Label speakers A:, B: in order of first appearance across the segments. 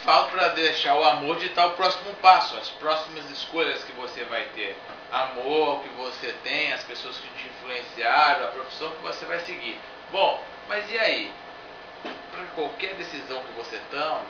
A: falo para deixar o amor ditar o próximo passo, as próximas escolhas que você vai ter. Amor que você tem, as pessoas que te influenciaram, a profissão que você vai seguir. Bom, mas e aí? Para qualquer decisão que você tome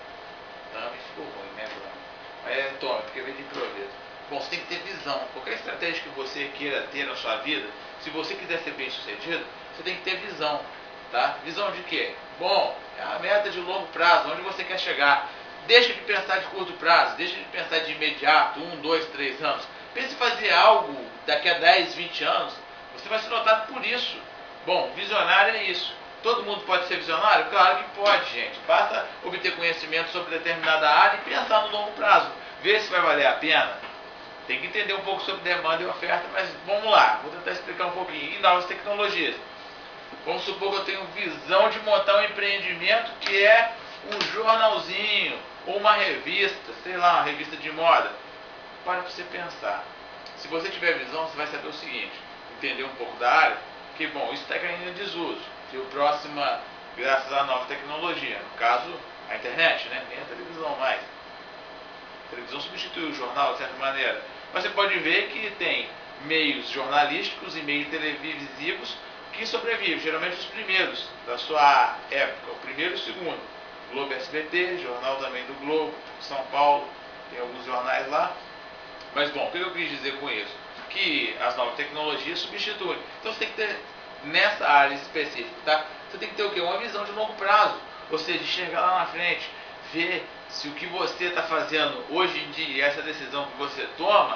A: ficou ruim, né, Bruno? Tome, porque vem de improviso. Bom, você tem que ter visão. Qualquer estratégia que você queira ter na sua vida, se você quiser ser bem sucedido, você tem que ter visão. Tá? Visão de quê? Bom, é a meta de longo prazo, onde você quer chegar. Deixa de pensar de curto prazo, deixa de pensar de imediato, 1, 2, 3 anos. Pense em fazer algo daqui a 10, 20 anos, você vai ser notado por isso. Bom, visionário é isso. Todo mundo pode ser visionário? Claro que pode, gente. Basta obter conhecimento sobre determinada área e pensar no longo prazo. Ver se vai valer a pena. Tem que entender um pouco sobre demanda e oferta, mas vamos lá, vou tentar explicar um pouquinho. E novas tecnologias. Vamos supor que eu tenho visão de montar um empreendimento que é um jornalzinho ou uma revista, sei lá, uma revista de moda. Para você pensar. Se você tiver visão, você vai saber o seguinte, entender um pouco da área, que bom, isso está caindo em desuso. E o próximo, graças à nova tecnologia, no caso, a internet, né? Nem a televisão mais. A televisão substitui o jornal de certa maneira. Mas você pode ver que tem meios jornalísticos e meios televisivos que sobrevivem, geralmente os primeiros da sua época, o primeiro e o segundo. Globo SBT, jornal também do Globo, São Paulo, tem alguns jornais lá. Mas bom, o que eu quis dizer com isso? Que as novas tecnologias substituem. Então você tem que ter, nessa área específica, tá? Você tem que ter o quê? Uma visão de longo prazo. Ou seja, chegar lá na frente, ver se o que você está fazendo hoje em dia, essa decisão que você toma,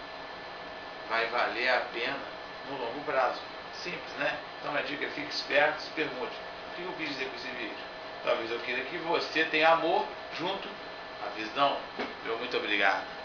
A: vai valer a pena no longo prazo. Simples, né? Então a dica é: fique esperto, se pergunte: o que eu quis dizer com esse vídeo? Talvez eu queira que você tenha amor junto à visão. Meu muito obrigado.